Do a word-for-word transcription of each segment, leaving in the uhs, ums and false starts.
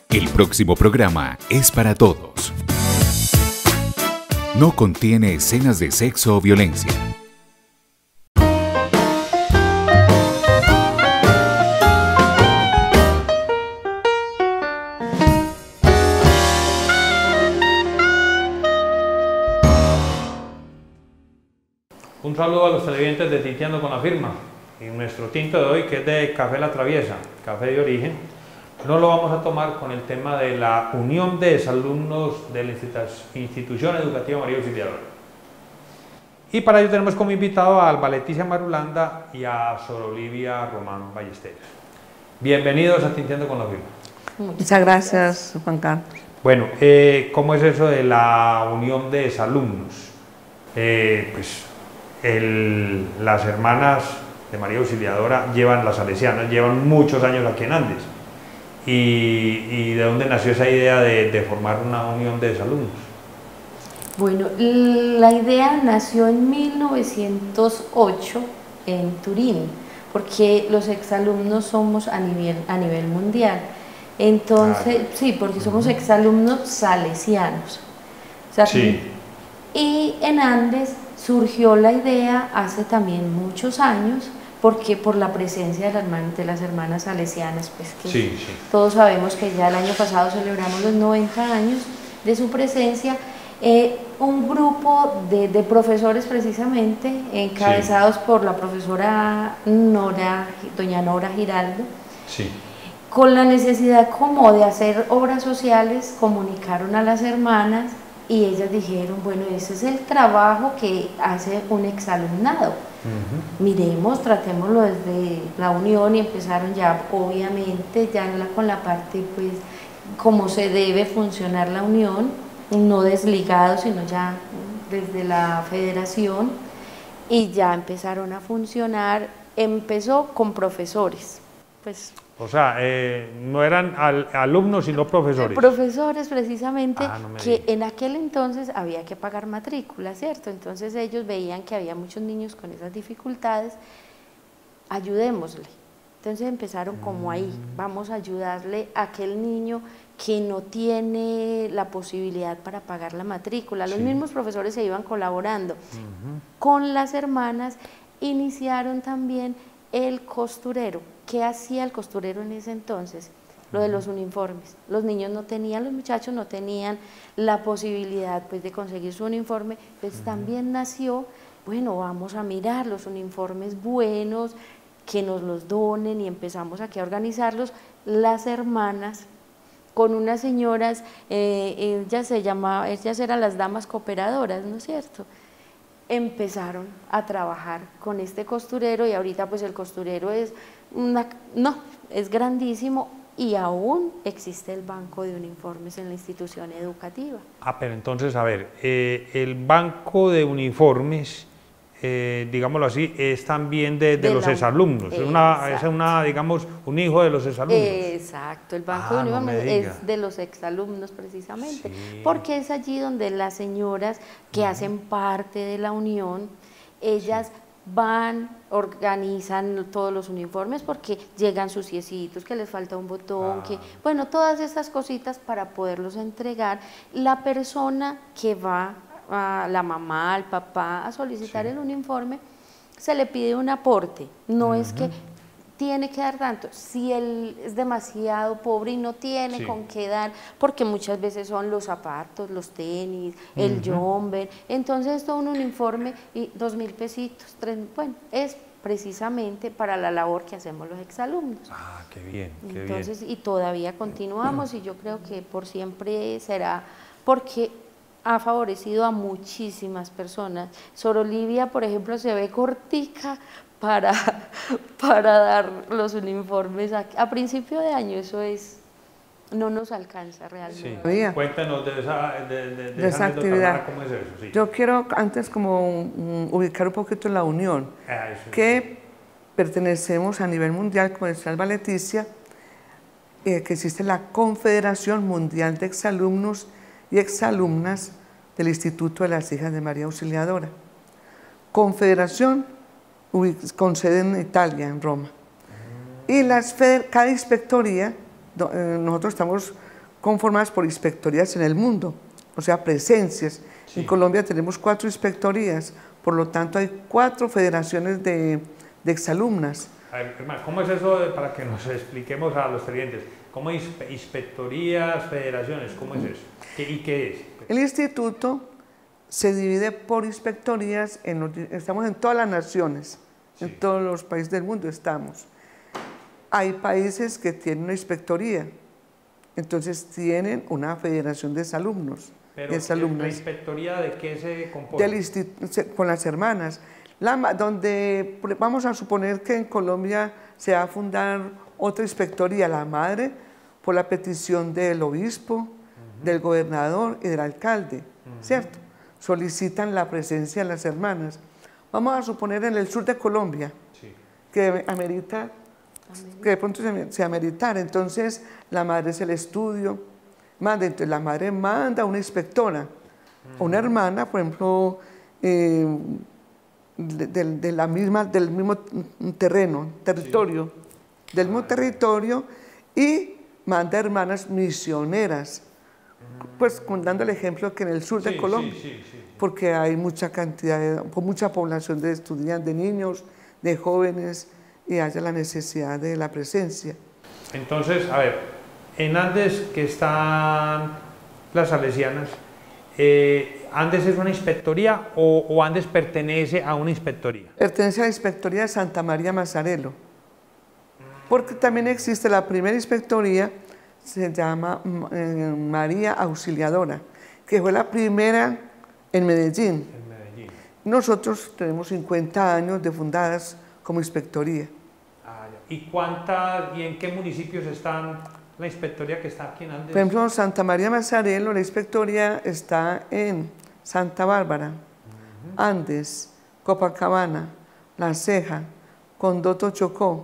El próximo programa es para todos. No contiene escenas de sexo o violencia. Un saludo a los televidentes de Tinteando con la Firma. Y nuestro tinto de hoy, que es de Café La Traviesa, café de origen, no lo vamos a tomar con el tema de la unión de exalumnos de la institución educativa María Auxiliadora. Y para ello tenemos como invitado a Alba Leticia Marulanda y a Sor Olivia Román Ballesteros. Bienvenidos a Tinteando con la Firma. Muchas gracias, Juan Carlos. Bueno, eh, ¿cómo es eso de la unión de exalumnos? Eh, pues el, las hermanas de María Auxiliadora llevan, las salesianas, llevan muchos años aquí en Andes. Y, y ¿de dónde nació esa idea de, de formar una unión de exalumnos? Bueno, la idea nació en mil novecientos ocho en Turín, porque los exalumnos somos a nivel, a nivel mundial. Entonces, ah, sí, porque somos exalumnos salesianos. O sea, sí. Y en Andes surgió la idea hace también muchos años, porque por la presencia de las, hermanas, de las hermanas salesianas, pues que sí, sí. todos sabemos que ya el año pasado celebramos los noventa años de su presencia, eh, un grupo de, de profesores precisamente, encabezados sí. por la profesora Nora, doña Nora Giraldo, sí. con la necesidad como de hacer obras sociales, comunicaron a las hermanas y ellas dijeron, bueno, ese es el trabajo que hace un exalumnado. Uh-huh. Miremos, tratémoslo desde la unión y empezaron ya, obviamente, ya la, con la parte, pues, cómo se debe funcionar la unión, no desligado, sino ya desde la federación, y ya empezaron a funcionar, empezó con profesores, pues... O sea, eh, no eran al, alumnos, sino profesores. Profesores, precisamente, ah, no que en aquel entonces había que pagar matrícula, ¿cierto? Entonces ellos veían que había muchos niños con esas dificultades, ayudémosle. Entonces empezaron como ahí, vamos a ayudarle a aquel niño que no tiene la posibilidad para pagar la matrícula. Los sí. mismos profesores se iban colaborando. Uh-huh. Con las hermanas iniciaron también el costurero. ¿Qué hacía el costurero en ese entonces? Lo de los uniformes. Los niños no tenían, los muchachos no tenían la posibilidad, pues, de conseguir su uniforme, pues uh-huh. también nació, bueno, vamos a mirar los uniformes buenos, que nos los donen, y empezamos aquí a organizarlos. Las hermanas, con unas señoras, eh, ellas se llamaban, ellas eran las damas cooperadoras, ¿no es cierto?, empezaron a trabajar con este costurero, y ahorita pues el costurero es una, no, es grandísimo, y aún existe el banco de uniformes en la institución educativa. Ah, pero entonces, a ver, eh, el banco de uniformes, eh, digámoslo así, es también de, de, de los la, exalumnos, es una, es una, digamos, un hijo de los exalumnos. Exacto, el banco ah, de uniformes no es de los exalumnos precisamente, sí. porque es allí donde las señoras que uh-huh. hacen parte de la unión, ellas sí. van, organizan todos los uniformes, porque llegan suciecitos, que les falta un botón, ah. que, bueno, todas estas cositas para poderlos entregar. La persona que va, a la mamá, al papá, a solicitar sí. el uniforme, se le pide un aporte, no uh-huh. es que tiene que dar tanto, si él es demasiado pobre y no tiene sí. con qué dar, porque muchas veces son los zapatos, los tenis, uh-huh. el jumper, entonces todo un uniforme y dos mil pesitos, tres, bueno, es precisamente para la labor que hacemos los exalumnos. Ah, qué bien, qué entonces, bien. Y todavía continuamos, y yo creo que por siempre será, porque ha favorecido a muchísimas personas. Sor Olivia, por ejemplo, se ve cortica para, para dar los uniformes a, a principio de año, eso es, no nos alcanza realmente. Sí. Cuéntanos de esa, de, de, de de esa actividad. ¿Cómo es eso? Sí. Yo quiero antes como um, ubicar un poquito la unión, ah, eso que es. pertenecemos a nivel mundial, como decía Alba Leticia, eh, que existe la Confederación Mundial de Exalumnos y Exalumnas del Instituto de las Hijas de María Auxiliadora. Confederación con sede en Italia, en Roma. Y las, cada inspectoría, nosotros estamos conformadas por inspectorías en el mundo, o sea, presencias. Sí. En Colombia tenemos cuatro inspectorías, por lo tanto hay cuatro federaciones de, de exalumnas. A ver, hermano, ¿cómo es eso de, para que nos expliquemos a los televidentes? ¿Cómo inspectorías, federaciones? ¿Cómo es eso? ¿Qué, ¿Y qué es? El instituto se divide por inspectorías, en los, estamos en todas las naciones, sí. En todos los países del mundo estamos. Hay países que tienen una inspectoría, entonces tienen una federación de exalumnos. Pero ¿la inspectoría de qué se compone? Del con las hermanas. La, donde vamos a suponer que en Colombia se va a fundar otra inspectoría, la madre, por la petición del obispo, uh-huh. del gobernador y del alcalde, uh-huh. ¿cierto? Solicitan la presencia de las hermanas. Vamos a suponer en el sur de Colombia, sí. que amerita, que de pronto se, se ameritara, entonces la madre es el estudio, manda, entonces la madre manda a una inspectora, uh-huh. una hermana, por ejemplo, eh, de, de, de la misma, del mismo terreno, territorio, sí. del mismo territorio, y manda hermanas misioneras, pues dando el ejemplo que en el sur sí, de Colombia, sí, sí, sí, sí. porque hay mucha cantidad, de, mucha población de estudiantes, de niños, de jóvenes, y haya la necesidad de la presencia. Entonces, a ver, en Andes, que están las salesianas, eh, ¿Andes es una inspectoría o, o Andes pertenece a una inspectoría? Pertenece a la inspectoría de Santa María Mazzarello, porque también existe la primera inspectoría, se llama eh, María Auxiliadora, que fue la primera en Medellín. En Medellín. Nosotros tenemos cincuenta años de fundadas como inspectoría. Ah, ¿Y cuántas y en qué municipios están la inspectoría que está aquí en Andes? Por ejemplo, Santa María Mazzarello, la inspectoría está en Santa Bárbara, uh-huh. Andes, Copacabana, La Ceja, Condoto Chocó,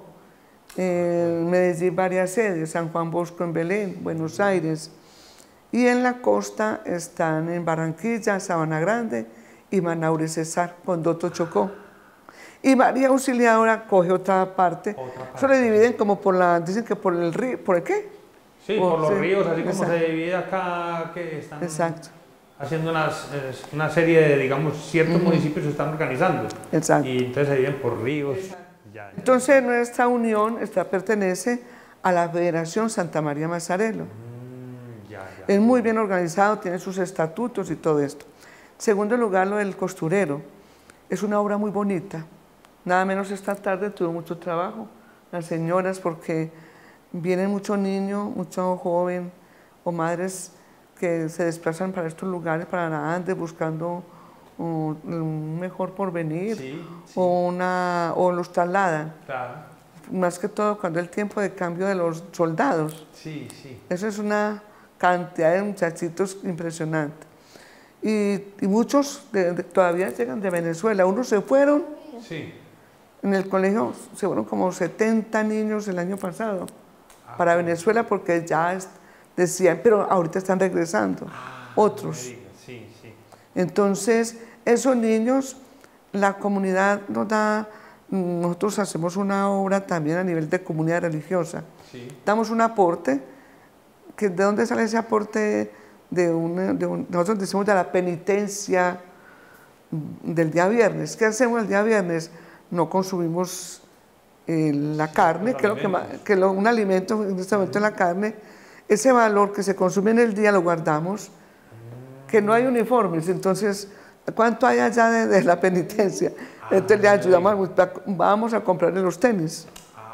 en Medellín varias sedes, San Juan Bosco en Belén, Buenos Aires, y en la costa están en Barranquilla, Sabana Grande y Manaure Cesar, Condoto Chocó. Y María Auxiliadora coge otra parte, otra parte. Eso le dividen como por la, dicen que por el río, ¿por el qué? Sí, o, por los sí, ríos, así exacto. como se divide acá, que están exacto. haciendo unas, una serie de, digamos, ciertos uh-huh. municipios se están organizando. Exacto. Y entonces se dividen por ríos. Ya, ya. Entonces nuestra unión esta, pertenece a la Federación Santa María Mazzarello. Mm, ya, ya. Es muy bien organizado, tiene sus estatutos y todo esto. En segundo lugar, lo del costurero. Es una obra muy bonita. Nada menos esta tarde tuve mucho trabajo, las señoras, porque vienen muchos niños, mucho joven o madres que se desplazan para estos lugares, para Andes, buscando un, un mejor porvenir, sí, sí. O, una, o los trasladan. Claro. Más que todo cuando es el tiempo de cambio de los soldados. Sí, sí. Eso es una cantidad de muchachitos impresionante. Y, y muchos de, de, todavía llegan de Venezuela. Unos se fueron. Sí. En el colegio se fueron como setenta niños el año pasado ah, para Venezuela porque ya es, decían, pero ahorita están regresando ah, otros. Sí, sí. Entonces, esos niños, la comunidad nos da, nosotros hacemos una obra también a nivel de comunidad religiosa. Sí. Damos un aporte, que ¿de dónde sale ese aporte? De una, de un, nosotros decimos de la penitencia del día viernes. ¿Qué hacemos el día viernes? No consumimos eh, la carne, que es lo que, más, que lo, un alimento, en este momento es la carne. Ese valor que se consume en el día lo guardamos, que no hay uniformes, entonces, ¿cuánto hay allá de, de la penitencia? Entonces le ayudamos, a, vamos a comprarle los tenis.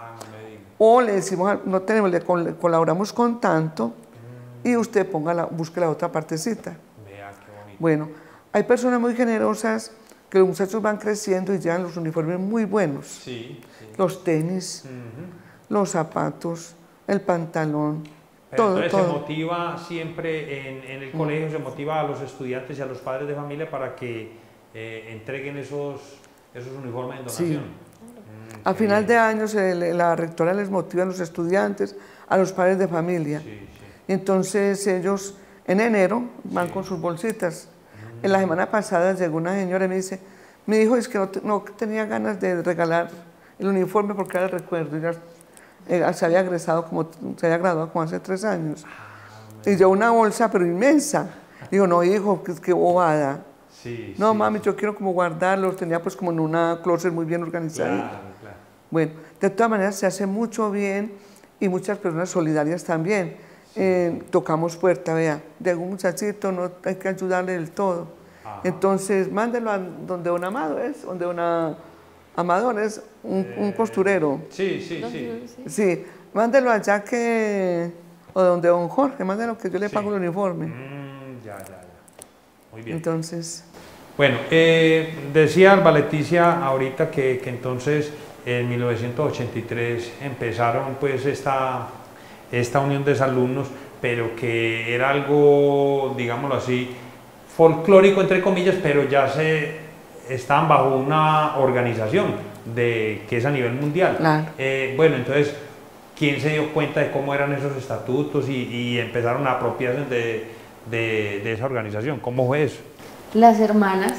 O le decimos, no tenemos, le colaboramos con tanto y usted ponga la, busque la otra partecita. Vea, qué bonito. Bueno, hay personas muy generosas que los muchachos van creciendo y llevan los uniformes muy buenos. Sí, sí. Los tenis, uh-huh. los zapatos, el pantalón, Pero todo, entonces todo. se motiva siempre en, en el colegio, uh-huh. se motiva a los estudiantes y a los padres de familia para que eh, entreguen esos, esos uniformes en donación. Sí. Mm, a final bien. de año se, la rectora les motiva a los estudiantes, a los padres de familia. Sí, sí. Entonces ellos en enero van sí. con sus bolsitas. En la semana pasada llegó una señora y me dice, mi hijo es que no, no tenía ganas de regalar el uniforme porque era el recuerdo, ya eh, se había egresado como, se había graduado como hace tres años. Ah, y yo una bolsa, pero inmensa. Digo, no, hijo, qué, qué bobada. Sí, no, sí, mami, sí. yo quiero como guardarlos. Tenía pues como en una closet muy bien organizada. Claro, claro. Bueno, de todas maneras se hace mucho bien y muchas personas solidarias también. Sí, eh, sí. Tocamos puerta, vea, de algún muchachito, no hay que ayudarle del todo. Ajá. Entonces, mándelo a donde don Amado es, donde don Amador es un, Eh, un costurero. Sí, sí, No, sí. sí. Sí, mándelo allá que, o donde don Jorge, mándelo que yo le Sí. pago el uniforme. Mm, ya, ya, ya. Muy bien. Entonces, Bueno, eh, decía Alba Leticia ahorita que, que entonces en mil novecientos ochenta y tres empezaron pues esta, esta unión de exalumnos, pero que era algo, digámoslo así, folclórico entre comillas, pero ya se estaban bajo una organización de, que es a nivel mundial. Claro. Eh, bueno, entonces, ¿quién se dio cuenta de cómo eran esos estatutos y, y empezaron a apropiarse de, de, de esa organización? ¿Cómo fue eso? Las hermanas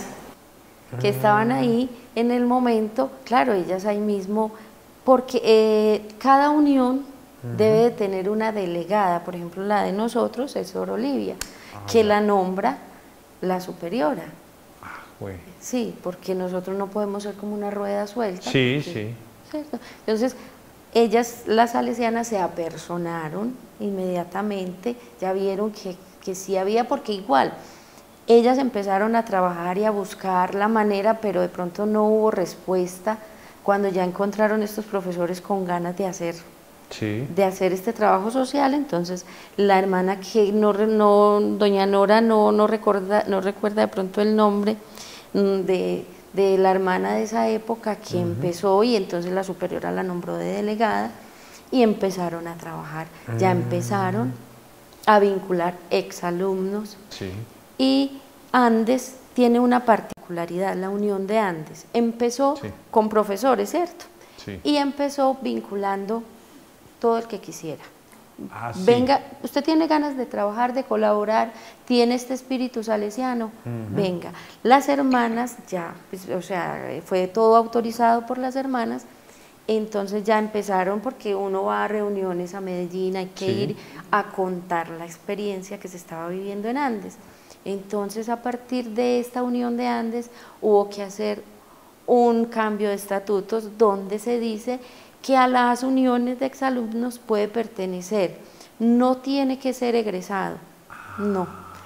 que estaban ahí en el momento, claro, ellas ahí mismo, porque eh, cada unión debe de tener una delegada, por ejemplo, la de nosotros es Sor Olivia, Ah, que ya. la nombra la superiora. Ah, güey. Sí, porque nosotros no podemos ser como una rueda suelta. Sí, porque- sí. ¿cierto? Entonces, ellas, las salesianas, se apersonaron inmediatamente, ya vieron que, que sí había, porque igual, ellas empezaron a trabajar y a buscar la manera, pero de pronto no hubo respuesta cuando ya encontraron estos profesores con ganas de hacer Sí. de hacer este trabajo social. Entonces la hermana que no, re- no doña Nora no, no, recuerda, no recuerda de pronto el nombre mm, de, de la hermana de esa época que empezó, y entonces la superiora la nombró de delegada y empezaron a trabajar, ya empezaron a vincular exalumnos. Sí. Y Andes tiene una particularidad, la unión de Andes empezó Sí. con profesores, ¿cierto? Sí. Y empezó vinculando todo el que quisiera. Ah, sí. Venga, usted tiene ganas de trabajar, de colaborar, tiene este espíritu salesiano, venga. Las hermanas ya, pues, o sea, fue todo autorizado por las hermanas, entonces ya empezaron, porque uno va a reuniones a Medellín, hay que Sí. ir a contar la experiencia que se estaba viviendo en Andes. Entonces, a partir de esta unión de Andes, hubo que hacer un cambio de estatutos donde se dice que a las uniones de exalumnos puede pertenecer, no tiene que ser egresado, no.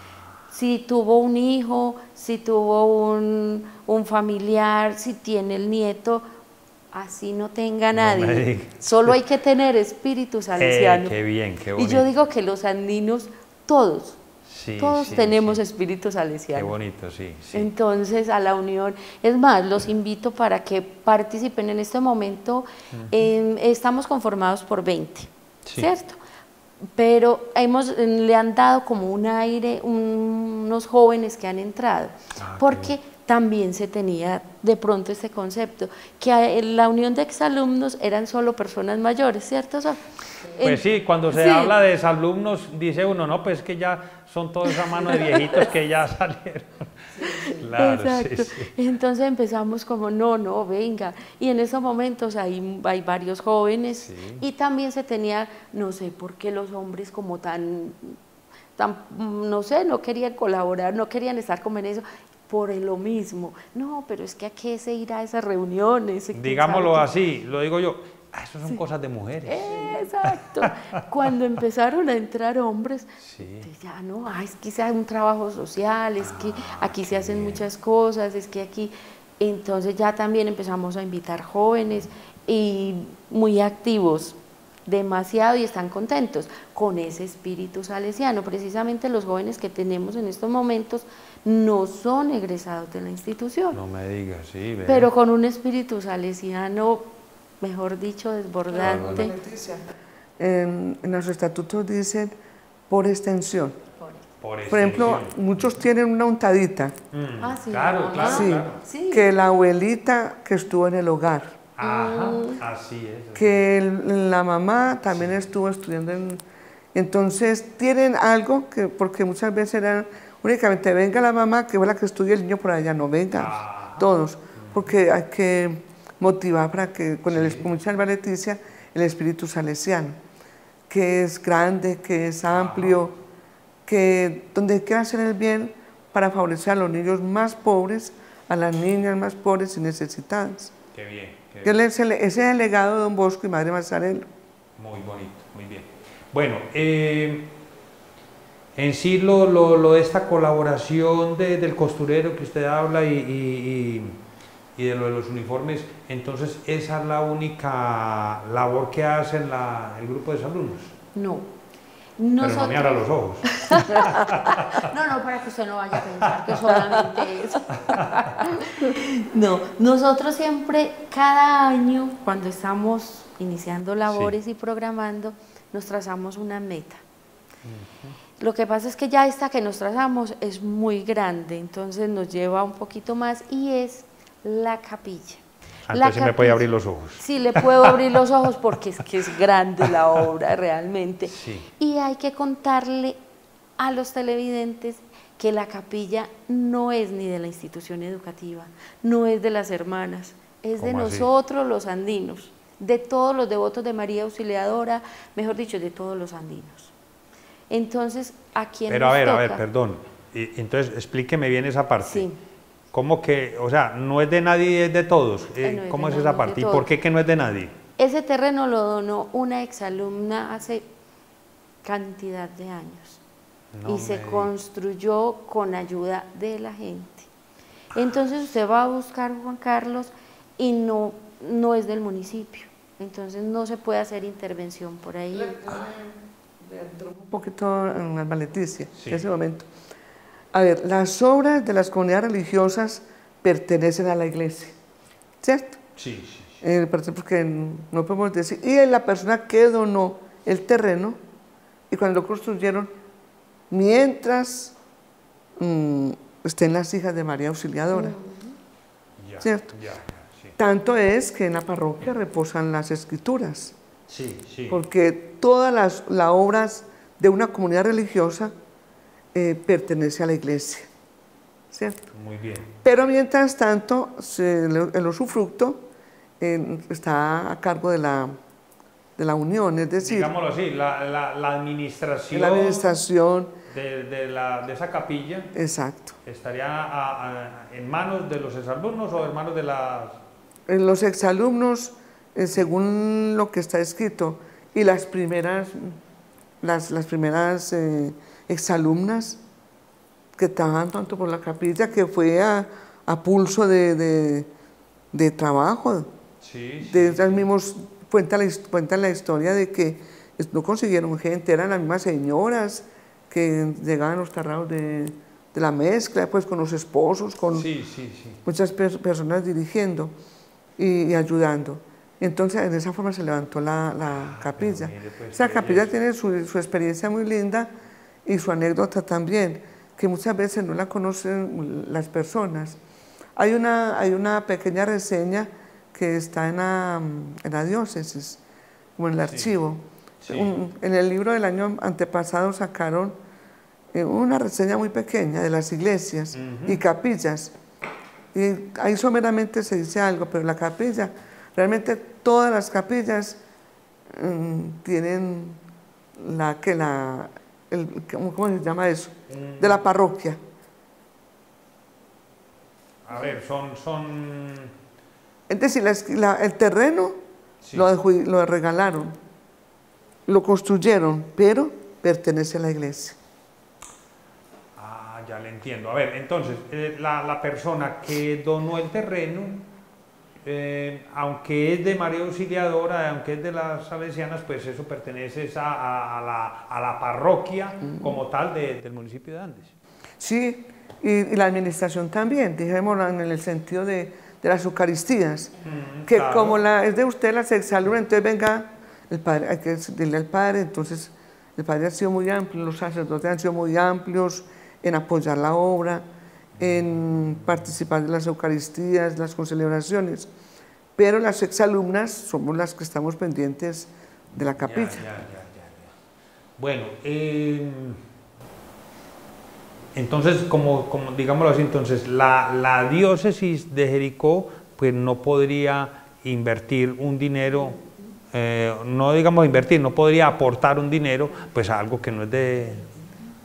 Si tuvo un hijo, si tuvo un, un familiar, si tiene el nieto, así no tenga No nadie, me diga. solo hay que tener espíritu salesiano. Eh, qué bien, qué Y bonito. yo digo que los andinos, todos, Sí, todos sí, tenemos sí. espíritu Qué salesiano. bonito, sí, sí. Entonces, a la unión, es más, los invito para que participen en este momento. eh, estamos conformados por veinte, Sí. ¿cierto? Pero hemos, eh, le han dado como un aire, un- unos jóvenes que han entrado, Ah, qué porque también se tenía de pronto este concepto, que a- en la unión de exalumnos eran solo personas mayores, ¿cierto? Sor? Pues sí, cuando se Sí. habla de exalumnos, dice uno, no, pues que ya son toda esa mano de viejitos que ya salieron. Claro, Exacto. sí, sí. Entonces empezamos como, no, no, venga. Y en esos momentos hay, hay varios jóvenes, Sí. y también se tenía, no sé por qué los hombres como tan, tan, no sé, no querían colaborar, no querían estar como en eso, por lo mismo. No, pero es que a qué se irá a esas reuniones. ¿Quién Digámoslo sabe qué? así, lo digo yo, ah, eso son cosas de mujeres. Exacto. Cuando empezaron a entrar hombres, Sí. entonces ya no, ah, es que sea un trabajo social, es que Ah, aquí se hacen muchas cosas, es que aquí, entonces ya también empezamos a invitar jóvenes y muy activos, demasiado, y están contentos con ese espíritu salesiano. Precisamente los jóvenes que tenemos en estos momentos no son egresados de la institución, No me digas, sí. vea. pero con un espíritu salesiano, mejor dicho, desbordante. Leticia, en, en los estatutos dicen por extensión. Por, Por ejemplo, extensión. muchos tienen una untadita, Mm, Ah, sí, claro, la claro, mamá. sí, claro. Sí. que la abuelita que estuvo en el hogar, Ajá, así es. que el- la mamá también estuvo estudiando en... Entonces tienen algo que, porque muchas veces eran únicamente venga la mamá, que fue la que estudia, el niño por allá, no venga, Ajá. todos, porque hay que motivar para que, con el, como dice Alba Leticia, el espíritu salesiano, que es grande, que es amplio, que donde quiera hacer el bien para favorecer a los niños más pobres, a las niñas más pobres y necesitadas. Qué bien. Qué Que bien. ese, ese es el legado de Don Bosco y Madre Mazzarello. Muy bonito, muy bien. Bueno, eh, en sí lo, lo, lo de esta colaboración de, del costurero que usted habla y, y, y, y de lo de los uniformes, entonces esa es la única labor que hace la, el grupo de alumnos. No. Pero Nosotros... no me abra los ojos. No, no, para que usted no vaya a pensar que solamente eso. No, nosotros siempre, cada año, cuando estamos iniciando labores sí. y programando, nos trazamos una meta. Uh-huh. Lo que pasa es que ya esta que nos trazamos es muy grande, entonces nos lleva un poquito más y es la capilla. Antes sí me puede abrir los ojos. Sí, le puedo abrir los ojos porque es que es grande la obra realmente. Sí. Y hay que contarle a los televidentes que la capilla no es ni de la institución educativa, no es de las hermanas, es de nosotros así? Los andinos, de todos los devotos de María Auxiliadora, mejor dicho, de todos los andinos. Entonces, ¿a quién Pero nos a ver, toca? a ver, perdón, y, entonces explíqueme bien esa parte. Sí. ¿Cómo que, o sea, no es de nadie, es de todos? Eh, no es ¿Cómo de es esa parte? ¿Y por qué que no es de nadie? Ese terreno lo donó una exalumna hace cantidad de años no y me... se construyó con ayuda de la gente. Entonces usted va a buscar, Juan Carlos, y no, no es del municipio, entonces no se puede hacer intervención por ahí. Un poquito en Alma Leticia, sí. en ese momento. A ver, las obras de las comunidades religiosas pertenecen a la iglesia, ¿cierto? Sí, sí. sí. Eh, porque no podemos decir, y la persona que donó el terreno, y cuando lo construyeron, mientras mmm, estén las hijas de María Auxiliadora, uh-huh. ya, ¿cierto? Ya, ya, sí. Tanto es que en la parroquia reposan las escrituras, sí, sí. porque todas las, las obras de una comunidad religiosa Eh, pertenece a la iglesia, ¿cierto? Muy bien. Pero mientras tanto, se, el usufructo eh, está a cargo de la, de la unión, es decir... Digámoslo así, la, la, la administración, la administración de, de, la, de esa capilla exacto. estaría a, a, en manos de los exalumnos o en manos de las... Los exalumnos, eh, según lo que está escrito, y las primeras, las, las primeras eh, exalumnas que trabajan tanto por la capilla, que fue a, a pulso de, de, de trabajo. Sí, sí, de ellas sí. mismos cuentan la, cuenta la historia de que no consiguieron gente, eran las mismas señoras que llegaban a los tarrados de, de la mezcla, pues con los esposos, con sí, sí, sí. muchas per personas dirigiendo y, y ayudando. Entonces, en esa forma se levantó la, la capilla. Mire, pues, esa capilla es. tiene su, su experiencia muy linda y su anécdota también, que muchas veces no la conocen las personas. Hay una, hay una pequeña reseña que está en la, en la diócesis, como en el archivo. Sí, sí. Un, en el libro del año antepasado sacaron eh, una reseña muy pequeña de las iglesias uh-huh. y capillas. Y ahí someramente se dice algo, pero la capilla, realmente todas las capillas um, tienen la que la... El, ¿cómo se llama eso? Mm. De la parroquia. A ver, son... son... Es decir, la, la, el terreno sí. lo, lo regalaron, lo construyeron, pero pertenece a la iglesia. Ah, ya le entiendo. A ver, entonces, eh, la, la persona que donó el terreno, Eh, aunque es de María Auxiliadora, aunque es de las salesianas, pues eso pertenece a, a, a, la, a la parroquia mm. como tal de, del municipio de Andes. Sí, y, y la administración también, dijimos en el sentido de, de las Eucaristías, mm, que claro. como la, es de usted las exalumnas, entonces venga, el padre, hay que decirle al padre, entonces el padre ha sido muy amplio, los sacerdotes han sido muy amplios en apoyar la obra, en participar de las Eucaristías, las concelebraciones, pero las exalumnas somos las que estamos pendientes de la capilla. Ya, ya, ya, ya, ya. Bueno, eh, entonces, como, como digámoslo así, entonces la, la diócesis de Jericó pues no podría invertir un dinero, eh, no digamos invertir, no podría aportar un dinero pues a algo que no es de...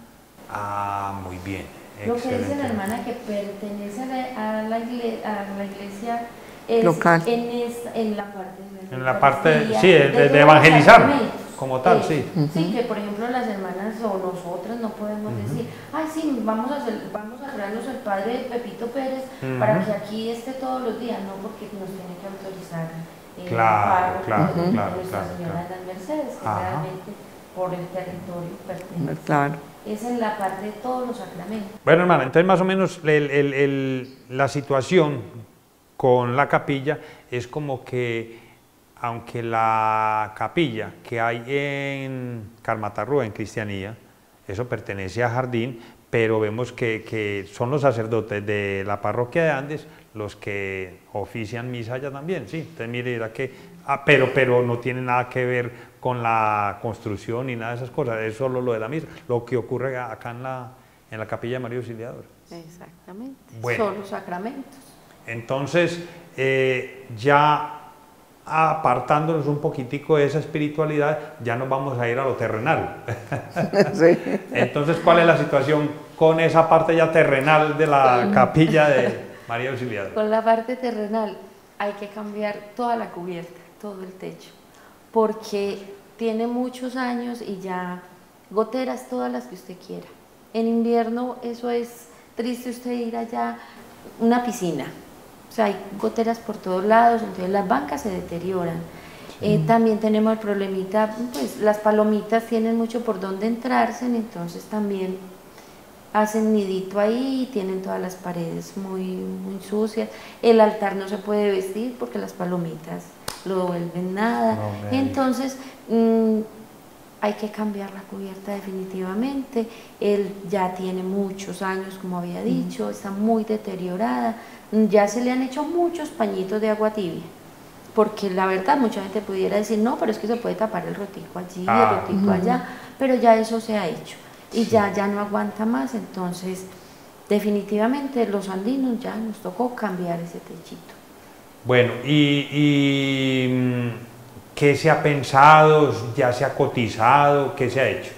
Ah, muy bien. Lo que dice la Excelente. hermana que pertenece a la, a la, igle- a la iglesia es Local. En, esta- en la parte de En la parte, Eucaristía, sí, de, de- de todos los evangelizar, sacramentos. como tal, Eh, sí. Sí, que por ejemplo las hermanas o nosotras no podemos decir, ay sí, vamos a, hacer, vamos a crearnos el padre de Pepito Pérez Ujú. para que aquí esté todos los días, no, porque nos tiene que autorizar eh, Claro, el párroco claro, de claro, Nuestra claro, Señora claro. de las Mercedes, que Ajá. realmente por el territorio pertenece. Claro. Es en la parte de todos los sacramentos. Bueno, hermana, entonces más o menos el- el- el- la situación con la capilla es como que, aunque la capilla que hay en Carmatarrúa, en Cristianía, eso pertenece a Jardín, pero vemos que, que son los sacerdotes de la parroquia de Andes los que ofician misa allá también, sí. Entonces mire, era que, ah, pero, pero no tiene nada que ver con la construcción ni nada de esas cosas, es solo lo de la misa, lo que ocurre acá en la, en la capilla de María Auxiliadora. Exactamente. Bueno. Son los sacramentos. Entonces, eh, ya apartándonos un poquitico de esa espiritualidad, ya nos vamos a ir a lo terrenal. Sí. Entonces, ¿cuál es la situación con esa parte ya terrenal de la capilla de María Auxiliadora? Con la parte terrenal hay que cambiar toda la cubierta, todo el techo, porque tiene muchos años y ya goteras todas las que usted quiera. En invierno eso es triste, usted ir allá, una piscina, o sea, hay goteras por todos lados, entonces las bancas se deterioran. Eh, también tenemos el problemita, pues las palomitas tienen mucho por donde entrarse, entonces también hacen nidito ahí, tienen todas las paredes muy, muy sucias, el altar no se puede vestir porque las palomitas lo vuelven nada, No me entonces mmm, hay que cambiar la cubierta definitivamente. Él ya tiene muchos años, como había dicho, está muy deteriorada, ya se le han hecho muchos pañitos de agua tibia, porque la verdad mucha gente pudiera decir, no, pero es que se puede tapar el rotico allí, Ah. el rotico allá, pero ya eso se ha hecho y ya, ya no aguanta más, entonces definitivamente los andinos ya nos tocó cambiar ese techito. Bueno, y, y mm, ¿qué se ha pensado? ¿Ya se ha cotizado? ¿Qué se ha hecho?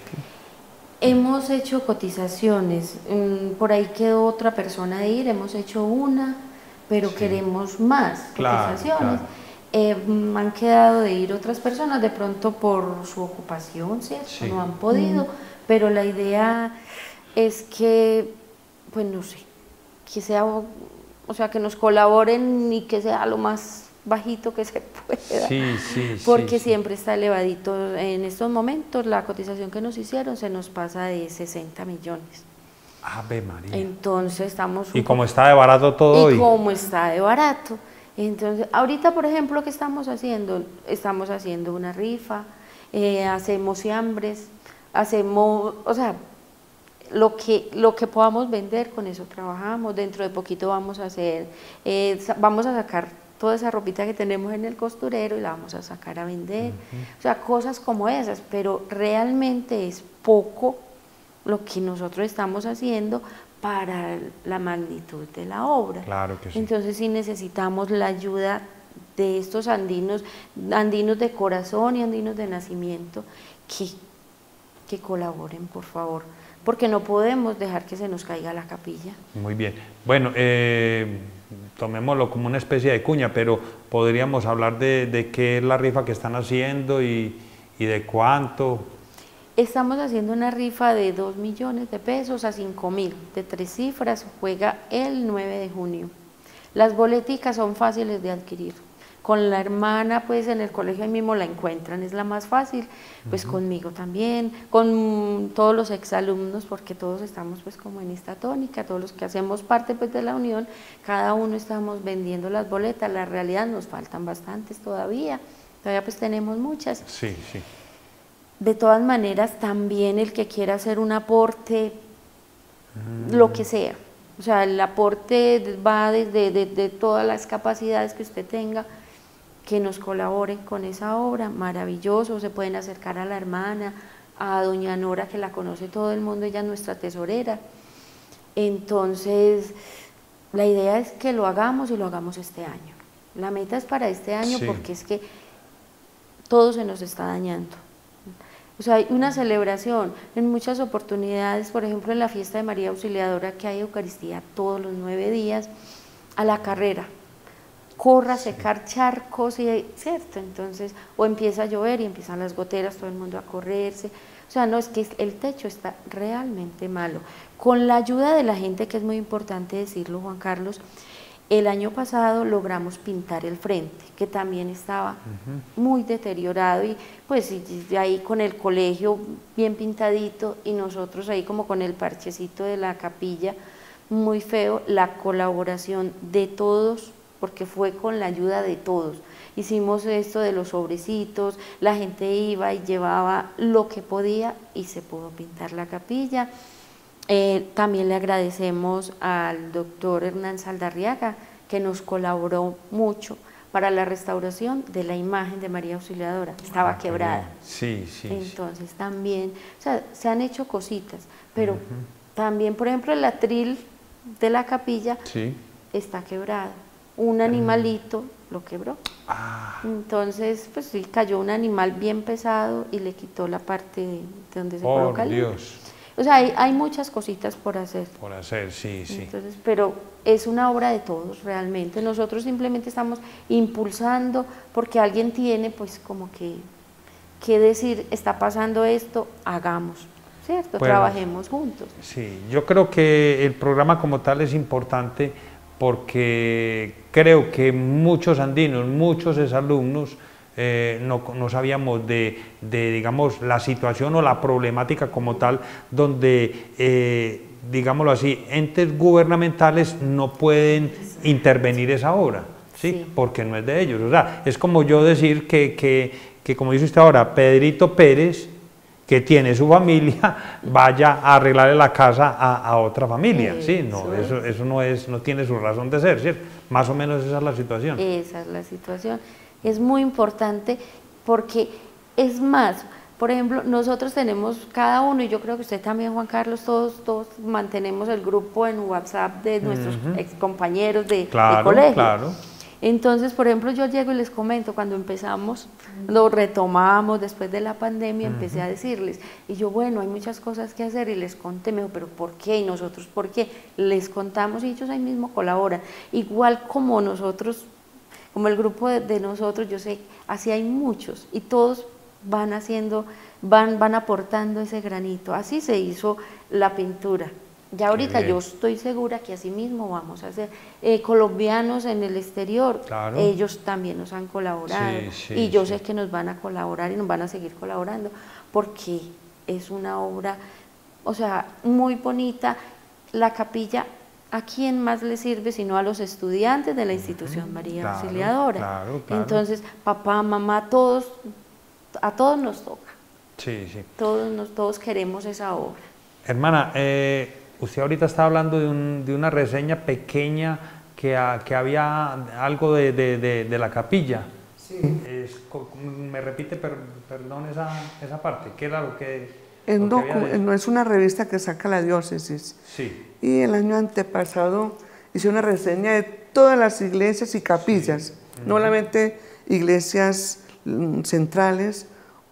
Hemos hecho cotizaciones, mm, por ahí quedó otra persona de ir, hemos hecho una, pero Sí. queremos más Claro, cotizaciones. claro. Eh, mm, han quedado de ir otras personas, de pronto por su ocupación, ¿cierto? Sí. No han podido, pero la idea es que, pues no sé, que sea, o sea, que nos colaboren y que sea lo más bajito que se pueda. Sí, sí, Porque sí, sí. siempre está elevadito. En estos momentos la cotización que nos hicieron se nos pasa de sesenta millones. Ave María. Entonces estamos... Y un como poco- está de barato todo y hoy. como está de barato. Entonces, ahorita, por ejemplo, ¿qué estamos haciendo? Estamos haciendo una rifa, eh, hacemos fiambres, hacemos, o sea, lo que, lo que podamos vender, con eso trabajamos. Dentro de poquito vamos a hacer, eh, sa- vamos a sacar toda esa ropita que tenemos en el costurero y la vamos a sacar a vender. O sea, cosas como esas, pero realmente es poco lo que nosotros estamos haciendo para la magnitud de la obra. Claro que sí. Entonces sí necesitamos la ayuda de estos andinos, andinos de corazón y andinos de nacimiento, que, que colaboren, por favor, porque no podemos dejar que se nos caiga la capilla. Muy bien. Bueno, eh, tomémoslo como una especie de cuña, pero podríamos hablar de, de qué es la rifa que están haciendo y, y de cuánto. Estamos haciendo una rifa de dos millones de pesos a cinco mil, de tres cifras, juega el nueve de junio. Las boleticas son fáciles de adquirir. Con la hermana, pues en el colegio ahí mismo la encuentran, es la más fácil, pues conmigo también, con todos los exalumnos, porque todos estamos pues como en esta tónica, todos los que hacemos parte pues de la unión, cada uno estamos vendiendo las boletas, la realidad nos faltan bastantes todavía, todavía pues tenemos muchas. Sí, sí. De todas maneras, también el que quiera hacer un aporte, lo que sea, o sea, el aporte va desde de, de todas las capacidades que usted tenga, que nos colaboren con esa obra, maravilloso, se pueden acercar a la hermana, a doña Nora, que la conoce todo el mundo, ella es nuestra tesorera. Entonces, la idea es que lo hagamos y lo hagamos este año. La meta es para este año Sí. porque es que todo se nos está dañando. O sea, hay una celebración en muchas oportunidades, por ejemplo en la fiesta de María Auxiliadora, que hay Eucaristía todos los nueve días, a la carrera, corra a secar charcos, y, ¿cierto? Entonces, o empieza a llover y empiezan las goteras, todo el mundo a correrse. O sea, no, es que el techo está realmente malo. Con la ayuda de la gente, que es muy importante decirlo, Juan Carlos, el año pasado logramos pintar el frente, que también estaba uh-huh. muy deteriorado, y pues y ahí con el colegio bien pintadito y nosotros ahí como con el parchecito de la capilla, muy feo. La colaboración de todos, porque fue con la ayuda de todos. Hicimos esto de los sobrecitos, la gente iba y llevaba lo que podía y se pudo pintar la capilla. Eh, también le agradecemos al doctor Hernán Saldarriaga, que nos colaboró mucho para la restauración de la imagen de María Auxiliadora, estaba ah, quebrada. Sí, sí. Entonces sí. también, o sea, se han hecho cositas, pero uh-huh. también, por ejemplo, el atril de la capilla sí. está quebrado. Un animalito uh-huh. lo quebró. Ah. Entonces, pues sí, cayó un animal bien pesado y le quitó la parte de, de donde se oh, coloca el Dios. O sea, hay, hay muchas cositas por hacer. Por hacer, sí, sí. Entonces, pero es una obra de todos realmente. Nosotros simplemente estamos impulsando porque alguien tiene pues como que, que decir, está pasando esto, hagamos, ¿cierto? Bueno, trabajemos juntos. Sí, yo creo que el programa como tal es importante porque creo que muchos andinos, muchos exalumnos, Eh, no, no sabíamos de, de, digamos, la situación o la problemática como tal, donde, eh, digámoslo así, entes gubernamentales no pueden intervenir esa obra, ¿sí? Sí. Porque no es de ellos. O sea, es como yo decir que, que, que, como dice usted ahora, Pedrito Pérez, que tiene su familia, vaya a arreglarle la casa a, a otra familia, ¿sí? ¿sí? No, eso, eso no, es, no tiene su razón de ser, ¿cierto? Más o menos esa es la situación. Esa es la situación. Es muy importante porque es más, por ejemplo, nosotros tenemos cada uno, y yo creo que usted también, Juan Carlos, todos, todos mantenemos el grupo en WhatsApp de nuestros uh-huh. ex compañeros de, claro, de colegio. Claro. Entonces, por ejemplo, yo llego y les comento, cuando empezamos, lo retomamos después de la pandemia, uh-huh. empecé a decirles, y yo, bueno, hay muchas cosas que hacer, y les conté, me dijo, pero ¿por qué? Y nosotros, ¿por qué? Les contamos y ellos ahí mismo colaboran. Igual como nosotros, como el grupo de, de nosotros, yo sé, así hay muchos, y todos van haciendo, van, van aportando ese granito. Así se hizo la pintura. Ya ahorita yo estoy segura que así mismo vamos a hacer. Eh, colombianos en el exterior, claro. ellos también nos han colaborado, sí, sí, y yo sí. sé que nos van a colaborar y nos van a seguir colaborando, porque es una obra, o sea, muy bonita. La capilla, ¿a quién más le sirve sino a los estudiantes de la institución María claro, Auxiliadora? Claro, claro. Entonces, papá, mamá, todos, a todos nos toca. Sí, sí. Todos, nos, todos queremos esa obra. Hermana, eh, usted ahorita está hablando de, un, de una reseña pequeña que, a, que había algo de, de, de, de la capilla. Sí. Es, ¿Me repite, per, perdón, esa, esa parte? ¿Qué era lo que...? En docu, no es una revista que saca la diócesis. Sí. Y el año antepasado hice una reseña de todas las iglesias y capillas, sí. no uh-huh. solamente iglesias mm, centrales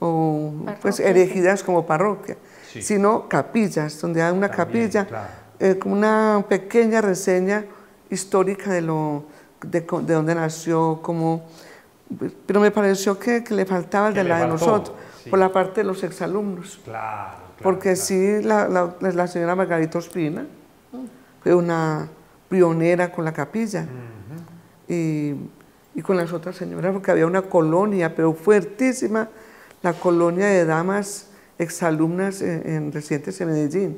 o pues erigidas como parroquia, sí. sino capillas, donde hay una También, capilla, claro. eh, como una pequeña reseña histórica de, lo, de, de dónde nació, como, pero me pareció que, que le faltaba el de la de nosotros. Sí. Por la parte de los exalumnos, claro, claro, porque claro. sí, la, la, la señora Margarita Ospina fue una pionera con la capilla uh-huh. y, y con las otras señoras, porque había una colonia, pero fuertísima, la colonia de damas exalumnas en, en residentes en Medellín.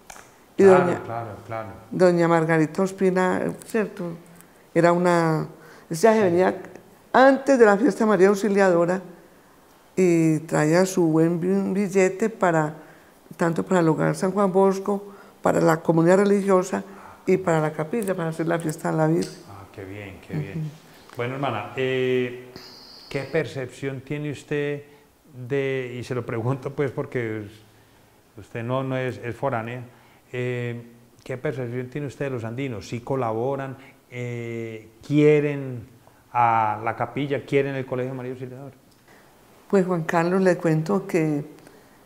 Y claro, doña, claro, claro. doña Margarita Ospina, ¿cierto? Era una, ella sí. venía antes de la fiesta María Auxiliadora, y traía su buen billete para, tanto para el hogar San Juan Bosco, para la comunidad religiosa y para la capilla, para hacer la fiesta de la Virgen. Ah, qué bien, qué bien. Uh-huh. Bueno, hermana, eh, ¿qué percepción tiene usted de, y se lo pregunto pues porque usted no, no es, es foránea, eh, ¿qué percepción tiene usted de los andinos? ¿Sí colaboran, eh, quieren a la capilla, quieren el Colegio María Auxiliadora? Pues Juan Carlos, le cuento que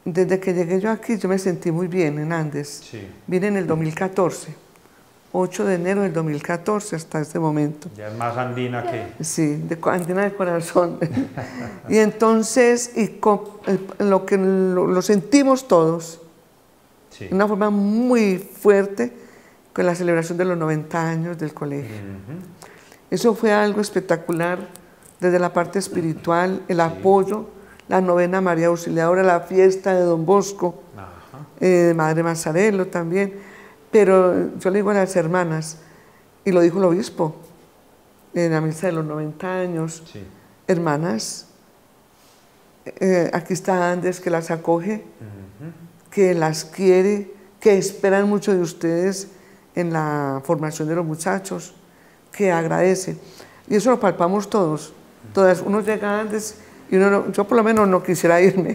desde que llegué yo aquí, yo me sentí muy bien en Andes. Sí. Vine en el dos mil catorce, ocho de enero del dos mil catorce hasta este momento. Ya es más andina que... Sí, de, andina de corazón. Y entonces, y con, lo que lo, lo sentimos todos, Sí. de una forma muy fuerte, con la celebración de los noventa años del colegio. Ujú. Eso fue algo espectacular, desde la parte espiritual, el Sí. apoyo, la novena María Auxiliadora, la fiesta de Don Bosco, Ajá. eh, Madre Mazzarello también, pero yo le digo a las hermanas, y lo dijo el obispo, en la misa de los noventa años, Sí. hermanas, eh, aquí está Andes que las acoge, Ujú. que las quiere, que esperan mucho de ustedes en la formación de los muchachos, que agradece. Y eso lo palpamos todos. Todas, uno llega antes y uno no, yo por lo menos no quisiera irme.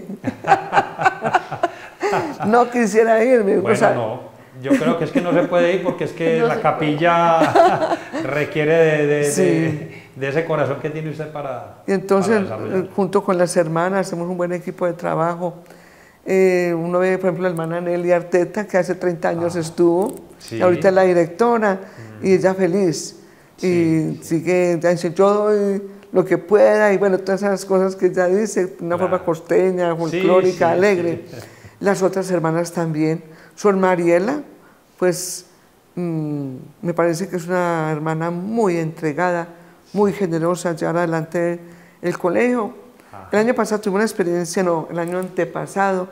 No quisiera irme. Bueno, o sea, no, yo creo que es que no se puede ir porque es que No la se capilla requiere de, de, Sí. de, de ese corazón que tiene usted para... Y entonces, para desarrollar. eh, junto con las hermanas, hacemos un buen equipo de trabajo. Eh, uno ve, por ejemplo, la hermana Nelly Arteta, que hace treinta años Ah, estuvo, sí. y ahorita es la directora, y ella feliz. Sí, Y sigue, ya dice, yo doy lo que pueda, y bueno, todas esas cosas que ella dice, de una Claro. forma costeña, Sí, folclórica, sí, alegre. sí. Las otras hermanas también. Sor Mariela, pues mm, me parece que es una hermana muy entregada, muy generosa, llevar adelante el colegio. Ajá. El año pasado tuve una experiencia, no, el año antepasado,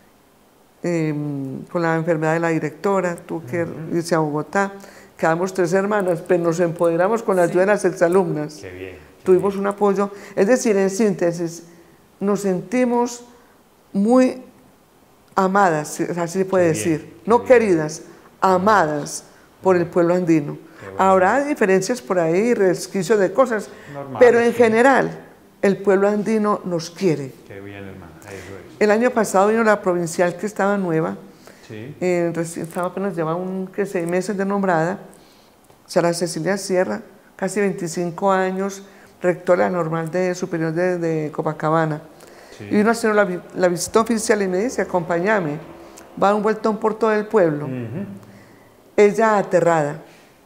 eh, con la enfermedad de la directora, tuve que irse a Bogotá, quedamos tres hermanas, pero nos empoderamos con la ayuda de las exalumnas. Qué bien. qué Tuvimos bien. un apoyo, es decir, en síntesis, nos sentimos muy amadas, así se puede Qué bien, decir, qué no bien. queridas, amadas por el pueblo andino. Qué bueno. Habrá diferencias por ahí, resquicios de cosas, Normal, pero en sí. general el pueblo andino nos quiere. Qué bien, hermana, eso es. El año pasado vino la provincial que estaba nueva, Sí. eh, reci- estaba apenas llevaba un, que seis meses de nombrada, Sara Cecilia Sierra, casi veinticinco años, rectora normal de superior de, de Copacabana. Sí. Y vino a hacer la, vi- la visita oficial y me dice, acompáñame, va a un vueltón por todo el pueblo. Ujú. Ella aterrada,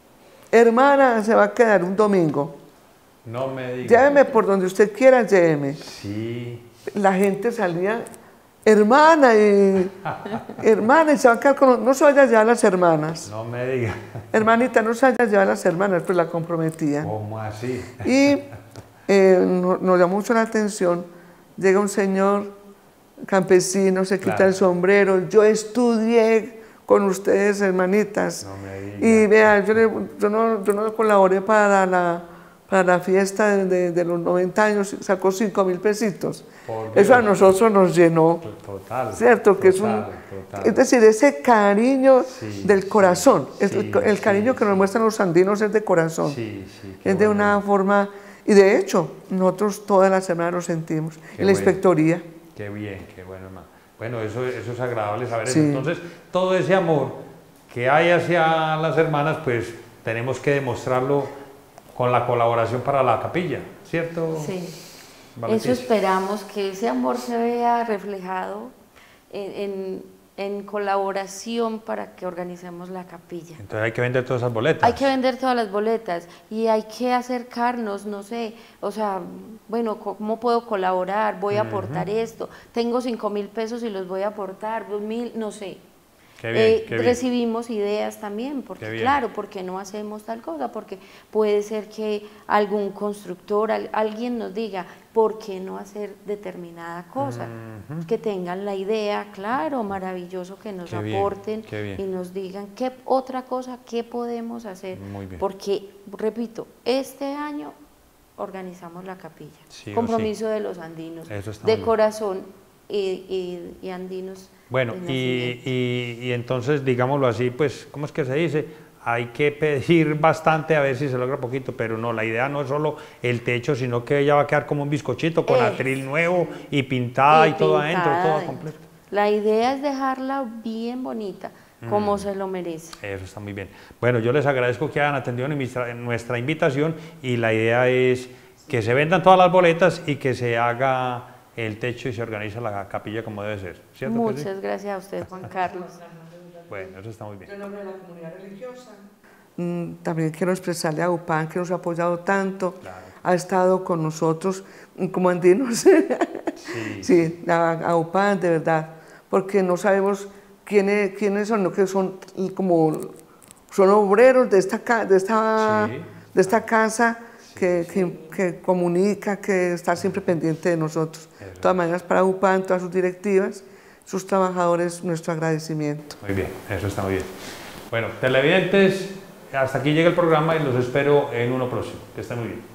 hermana, se va a quedar un domingo, No me diga. lléveme por donde usted quiera, lléveme. Sí. La gente salía, hermana, y, hermana, y se va a quedar con, no se vaya a llevar las hermanas. No me diga. Hermanita, no se vaya a llevar las hermanas, pues la comprometía. ¿Cómo así? Y eh, no- nos llamó mucho la atención, llega un señor campesino, se quita Claro. el sombrero, yo estudié con ustedes, hermanitas, No me diga. y vea, yo, le- yo no, yo no colaboré para la, para la fiesta de, de- de los noventa años, sacó cinco mil pesitos. Por Eso a Dios. nosotros nos llenó, Total. ¿cierto? Que es un, total, total. es decir, ese cariño Sí, del sí, corazón, es el, sí, el sí, cariño que nos sí. muestran los andinos es de corazón. Sí, sí. qué Es de bueno. una forma, y de hecho, nosotros todas las semanas lo sentimos. Qué En la bueno. inspectoría, Qué bien, qué bueno, hermano. Bueno, eso, eso es agradable saber eso. Sí. Entonces, todo ese amor que hay hacia las hermanas, pues tenemos que demostrarlo con la colaboración para la capilla, ¿cierto? Sí. Valentina? Eso esperamos, que ese amor se vea reflejado en, en- en colaboración para que organicemos la capilla. Entonces hay que vender todas esas boletas. Hay que vender todas las boletas y hay que acercarnos, no sé, o sea, bueno, ¿cómo puedo colaborar? Voy a aportar esto, tengo cinco mil pesos y los voy a aportar, dos mil, no sé. Qué bien, Eh, qué bien. recibimos ideas también, porque Qué bien. claro, ¿por qué no hacemos tal cosa? Porque puede ser que algún constructor, al- alguien nos diga, ¿por qué no hacer determinada cosa? Ujú. Que tengan la idea, claro, maravilloso, que nos Qué bien, aporten qué bien. y nos digan qué otra cosa, qué podemos hacer. Muy bien. Porque, repito, este año organizamos la capilla, Sí o compromiso de los andinos, Eso está muy de bien. corazón y, y- y andinos. Bueno, de y, nacimiento. y- y entonces, digámoslo así, pues, ¿cómo es que se dice? Hay que pedir bastante a ver si se logra poquito, pero no, la idea no es solo el techo, sino que ella va a quedar como un bizcochito con Eh. atril nuevo y pintada y, todo pintada adentro, todo adentro. completo. La idea es dejarla bien bonita, como se lo merece. Eso está muy bien. Bueno, yo les agradezco que hayan atendido nuestra, nuestra invitación y la idea es que se vendan todas las boletas y que se haga el techo y se organiza la capilla como debe ser, ¿cierto? Muchas que sí? gracias a usted, Juan Carlos. Bueno, eso está muy bien. En nombre de la comunidad religiosa. Mm, también quiero expresarle a UPAN que nos ha apoyado tanto, Claro. ha estado con nosotros como andinos. Sí, Sí, a, a UPAN, de verdad, porque no sabemos quiénes, quiénes son, no, que son como, son obreros de esta, ca- de esta, Sí. de esta casa Sí, que, sí. que, que comunica, que está siempre pendiente de nosotros. De Eso. todas maneras, para UPAN, todas sus directivas, sus trabajadores, nuestro agradecimiento. Muy bien, eso está muy bien. Bueno, televidentes, hasta aquí llega el programa y los espero en uno próximo. Que estén muy bien.